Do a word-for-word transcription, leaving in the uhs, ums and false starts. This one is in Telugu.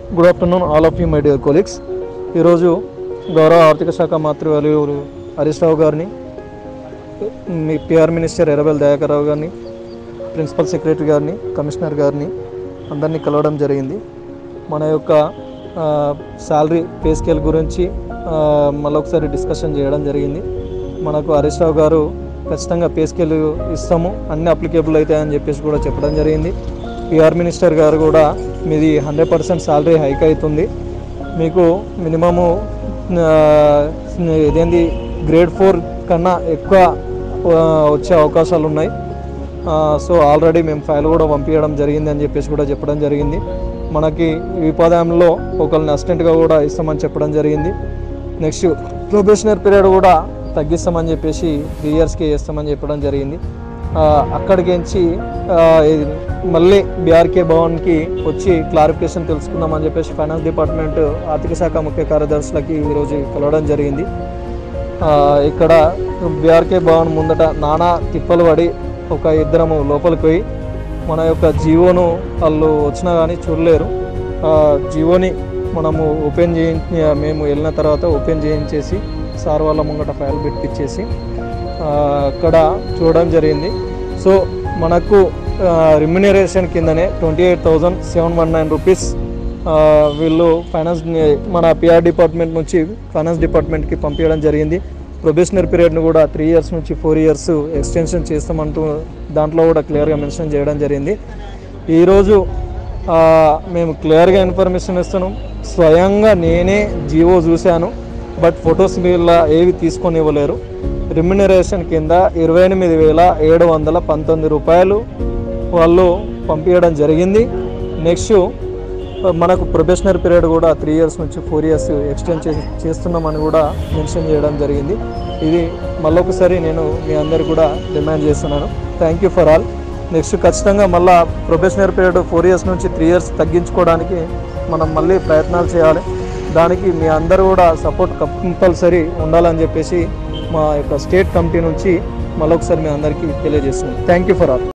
Good afternoon all of you my dear colleagues. ఈరోజు గౌరవ ఆర్థిక శాఖ మంత్రివర్యులు హరీష్ రావు గారిని, మీ పిఆర్ మినిస్టర్ ఎర్రబెల్లి దయాకర్ రావు గారిని, ప్రిన్సిపల్ సెక్రటరీ గారిని, కమిషనర్ గారిని అందరినీ కలవడం జరిగింది. మన యొక్క శాలరీ పే స్కేల్ గురించి మళ్ళొకసారి డిస్కషన్ చేయడం జరిగింది. మనకు హరీష్ రావు గారు ఖచ్చితంగా పే స్కేల్ ఇస్తాము, అన్ని అప్లికేబుల్ అవుతాయని చెప్పేసి కూడా చెప్పడం జరిగింది. పిఆర్ మినిస్టర్ గారు కూడా మీది హండ్రెడ్ పర్సెంట్ శాలరీ హైక్ అవుతుంది, మీకు మినిమము ఇదేంది గ్రేడ్ ఫోర్ కన్నా ఎక్కువ వచ్చే అవకాశాలు ఉన్నాయి. సో ఆల్రెడీ మేము ఫైల్ కూడా పంపించడం జరిగింది అని చెప్పేసి కూడా చెప్పడం జరిగింది. మనకి విపాదంలో ఒకరిని అసిస్టెంట్గా కూడా ఇస్తామని చెప్పడం జరిగింది. నెక్స్ట్ ప్రొబేషనరీ పీరియడ్ కూడా తగ్గిస్తామని చెప్పేసి త్రీ ఇయర్స్కి చేస్తామని చెప్పడం జరిగింది. అక్కడికించి మళ్ళీ బీఆర్కే భవన్కి వచ్చి క్లారిఫికేషన్ తెలుసుకుందామని చెప్పేసి ఫైనాన్స్ డిపార్ట్మెంట్ ఆర్థిక శాఖ ముఖ్య కార్యదర్శులకి ఈరోజు కలవడం జరిగింది. ఇక్కడ బీఆర్కే భవన్ ముందట నానా తిప్పలు పడి ఒక ఇద్దరము లోపలికి పోయి మన యొక్క జీవోను వాళ్ళు వచ్చినా కానీ చూడలేరు. జీవోని మనము ఓపెన్ చేయించి మేము వెళ్ళిన తర్వాత ఓపెన్ చేయించేసి సార్ వాళ్ళ ముంగట ఫైల్ పెట్టించేసి అక్కడ చూడడం జరిగింది. సో మనకు రిమ్యునరేషన్ కిందనే twenty eight thousand seven one nine rupees వీళ్ళు ఫైనాన్స్ మన పిఆర్ డిపార్ట్మెంట్ నుంచి ఫైనాన్స్ డిపార్ట్మెంట్కి పంపించడం జరిగింది. ప్రొబేషనరీ పీరియడ్ను కూడా త్రీ ఇయర్స్ నుంచి ఫోర్ ఇయర్స్ ఎక్స్టెన్షన్ చేస్తామంటూ దాంట్లో కూడా క్లియర్గా మెన్షన్ చేయడం జరిగింది. ఈరోజు మేము క్లియర్గా ఇన్ఫర్మేషన్ ఇస్తున్నాం. స్వయంగా నేనే జీవో చూశాను, బట్ ఫొటోస్ వీళ్ళ ఏవి తీసుకొని ఇవ్వలేరు. రిమ్యునరేషన్ కింద ఇరవై ఎనిమిది వేల ఏడు వందల పంతొమ్మిది రూపాయలు వాళ్ళు పంపించడం జరిగింది. నెక్స్ట్ మనకు ప్రొబేషనరీ పీరియడ్ కూడా త్రీ ఇయర్స్ నుంచి ఫోర్ ఇయర్స్ ఎక్స్టెండ్ చే చేస్తున్నామని కూడా మెన్షన్ చేయడం జరిగింది. ఇది మళ్ళొకసారి నేను మీ అందరు కూడా డిమాండ్ చేస్తున్నాను. Thank you for all. Next ఖచ్చితంగా మళ్ళీ ప్రొబేషనరీ పీరియడ్ ఫోర్ ఇయర్స్ నుంచి త్రీ ఇయర్స్ తగ్గించుకోవడానికి మనం మళ్ళీ ప్రయత్నాలు చేయాలి. దానికి మీ అందరూ కూడా సపోర్ట్ కంపల్సరీ ఉండాలని చెప్పేసి మా యొక్క స్టేట్ కమిటీ నుంచి మళ్ళొకసారి మీ అందరికీ తెలియజేస్తున్నాను. Thank you for all.